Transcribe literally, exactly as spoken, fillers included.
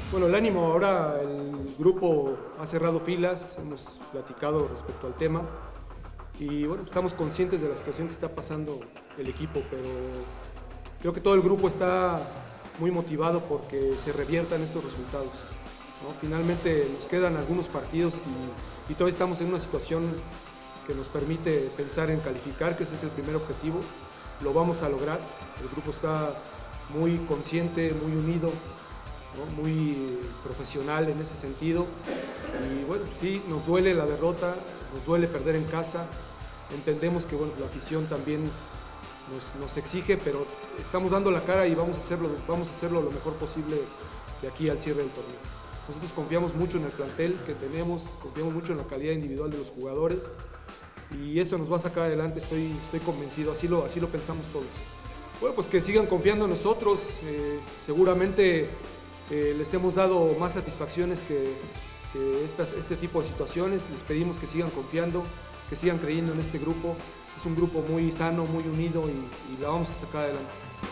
Bueno, el ánimo ahora, el grupo ha cerrado filas, hemos platicado respecto al tema y bueno, estamos conscientes de la situación que está pasando el equipo, pero creo que todo el grupo está muy motivado porque se reviertan estos resultados, ¿no? Finalmente nos quedan algunos partidos y, y todavía estamos en una situación que nos permite pensar en calificar, que ese es el primer objetivo, lo vamos a lograr, el grupo está muy consciente, muy unido, ¿no? Muy profesional en ese sentido y bueno, sí, nos duele la derrota, nos duele perder en casa, entendemos que bueno, la afición también nos, nos exige, pero estamos dando la cara y vamos a, hacerlo, vamos a hacerlo lo mejor posible de aquí al cierre del torneo. Nosotros confiamos mucho en el plantel que tenemos, confiamos mucho en la calidad individual de los jugadores y eso nos va a sacar adelante, estoy, estoy convencido, así lo, así lo pensamos todos. Bueno, pues que sigan confiando en nosotros, eh, seguramente eh, les hemos dado más satisfacciones que, que estas, este tipo de situaciones, les pedimos que sigan confiando, que sigan creyendo en este grupo, es un grupo muy sano, muy unido y, y la vamos a sacar adelante.